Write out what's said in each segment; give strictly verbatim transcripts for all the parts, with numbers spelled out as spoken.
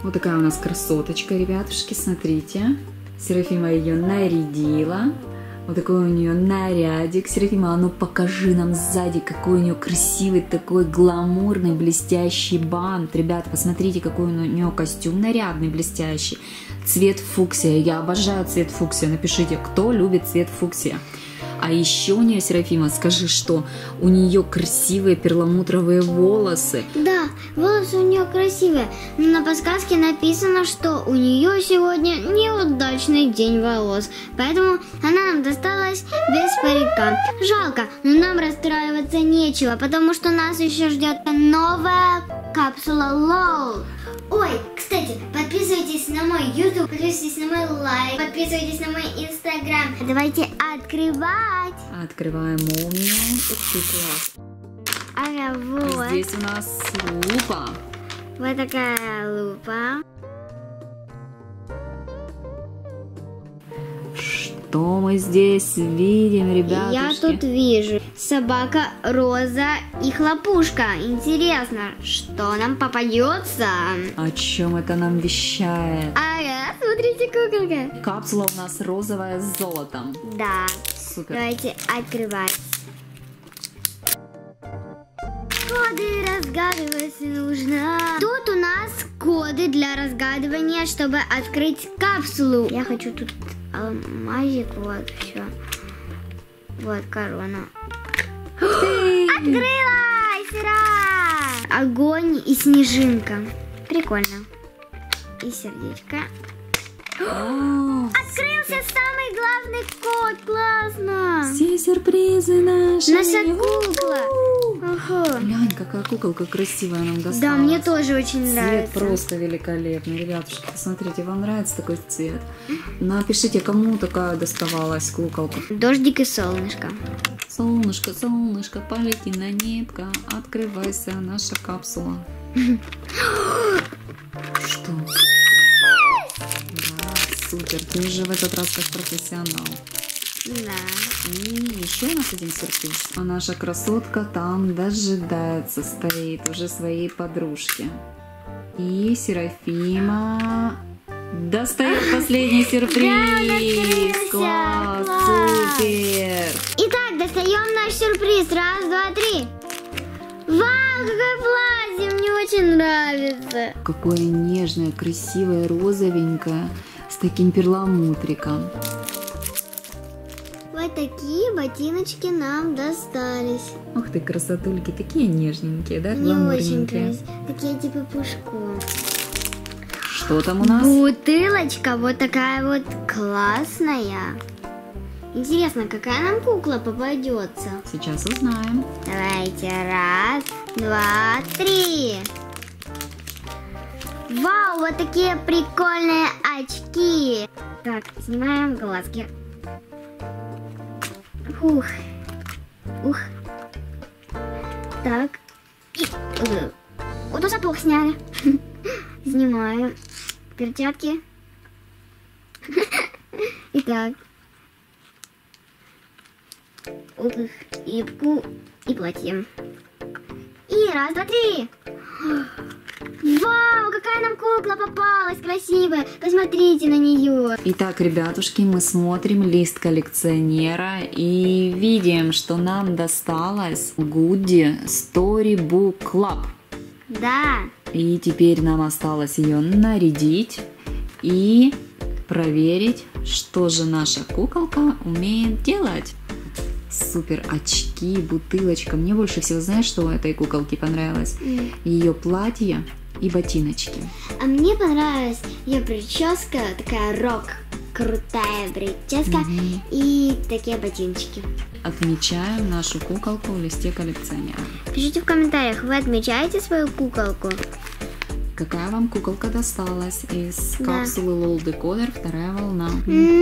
Вот такая у нас красоточка, ребятушки, смотрите. Серафима ее нарядила. Вот такой у нее нарядик. Серафима, а ну покажи нам сзади, какой у нее красивый, такой гламурный, блестящий бант. Ребята, посмотрите, какой у нее костюм нарядный, блестящий. Цвет фуксия. Я обожаю цвет фуксия. Напишите, кто любит цвет фуксия. А еще у нее, Серафима, скажи, что у нее красивые перламутровые волосы. Да, волосы у нее красивые. Но на подсказке написано, что у нее сегодня неудачный день волос. Поэтому она нам досталась без парика. Жалко, но нам расстраиваться нечего, потому что нас еще ждет новая капсула лол. Ой, кстати, подписывайтесь на мой YouTube, подписывайтесь на мой лайк, подписывайтесь на мой Instagram. Давайте открывать. Открываем молнию. Ух ты, класс. Ага, вот. Здесь у нас лупа. Вот такая лупа. Что мы здесь видим, ребятушки? Я тут вижу собака, роза и хлопушка. Интересно, что нам попадется? О чем это нам вещает? Ага, смотрите, куколка. Капсула у нас розовая с золотом. Да. Супер. Давайте открывать. Коды разгадывать нужно. Тут у нас коды для разгадывания, чтобы открыть капсулу. Я хочу тут алмазик, вот, все. Вот корона. Открылась! Ура! Огонь и снежинка. Прикольно. И сердечко. О, Открылся самый главный код. Классно! все сюрпризы наши. Наша кукла. Ага. Глянь, какая куколка красивая нам досталась. Да, мне тоже очень Цвет нравится. просто великолепный. Ребятушки, посмотрите, вам нравится такой цвет? Напишите, кому такая доставалась куколка. Дождик и солнышко. Солнышко, солнышко, полети на небко, открывайся, наша капсула. Что? Да, супер, ты же в этот раз как профессионал. Да. И еще у нас один сюрприз. А наша красотка там дожидается, стоит уже своей подружки. И Серафима достает последний сюрприз. Да, Класс, класс. супер. Итак, достаем наш сюрприз. Раз, два, три. Вау, какое платье, мне очень нравится. Какое нежное, красивое, розовенькое, с таким перламутриком. Вот такие ботиночки нам достались. Ух ты, красотульки, такие нежненькие, да, Не очень гламурненькие. красивые. Такие типа пушком. Что там у нас? Бутылочка вот такая вот классная. Интересно, какая нам кукла попадется? Сейчас узнаем. Давайте, раз, два, три. Вау, вот такие прикольные очки. Так, снимаем глазки. Ух, ух. Так. И, э, вот сапог сняли. Снимаю. Перчатки. Итак. Ух, юбку и платье. И раз, два, три. Вау, какая нам кукла попалась красивая. Посмотрите на нее. Итак, ребятушки, мы смотрим лист коллекционера и видим, что нам досталось Goody Storybook Club. Да. И теперь нам осталось ее нарядить и проверить, что же наша куколка умеет делать. Супер, очки, бутылочка. Мне больше всего, знаешь, что у этой куколки понравилось? Mm. Ее платье и ботиночки. А мне понравилась ее прическа, такая рок, крутая прическа, Mm-hmm. и такие ботиночки. Отмечаем нашу куколку в листе коллекционера. Пишите в комментариях, вы отмечаете свою куколку? Какая вам куколка досталась из Да. капсулы лол Decoder вторая волна?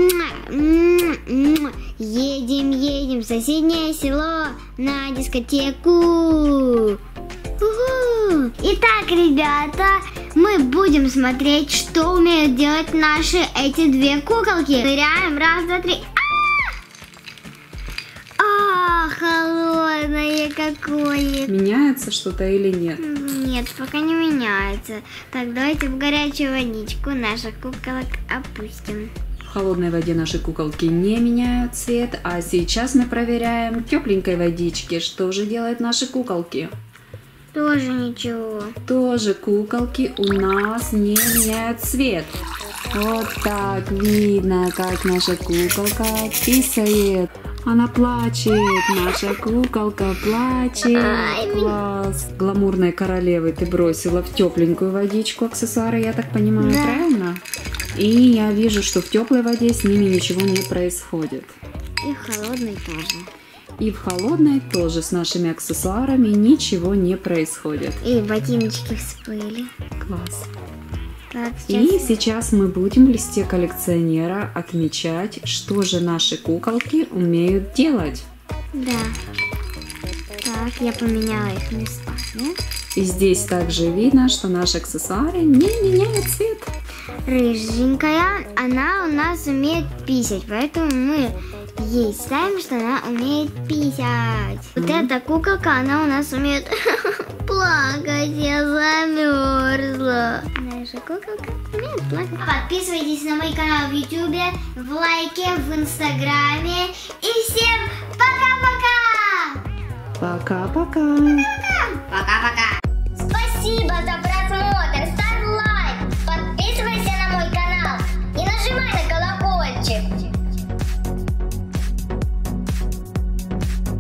Едем, едем в соседнее село на дискотеку. Уху. Итак, ребята, мы будем смотреть, что умеют делать наши эти две куколки. Ныряем, раз, два, три. А, холодно. холодное какое. Меняется что-то или нет? Нет, пока не меняется. Так, давайте в горячую водичку наших куколок опустим. В холодной воде наши куколки не меняют цвет, а сейчас мы проверяем в тепленькой водичке, что же делают наши куколки. Тоже ничего. Тоже куколки у нас не меняют цвет. Вот так видно, как наша куколка писает. Она плачет, наша куколка плачет. Ай, класс. Гламурной королевы ты бросила в тепленькую водичку аксессуары, я так понимаю, да. правильно? И я вижу, что в теплой воде с ними ничего не происходит. И в холодной тоже. И в холодной тоже с нашими аксессуарами ничего не происходит. И ботиночки всплыли. Класс. Так, И сейчас... сейчас мы будем в листе коллекционера отмечать, что же наши куколки умеют делать. Да. Так, я поменяла их местами. И здесь также видно, что наши аксессуары не меняют цвет. Рыженькая, она у нас умеет писать, поэтому мы ей ставим, что она умеет писать. Вот Mm. эта куколка, она у нас умеет плакать, я замерзла. Наша куколка умеет плакать. Подписывайтесь на мой канал в ютубе, в лайке, в инстаграме. И всем пока-пока! Пока-пока! Пока-пока! Спасибо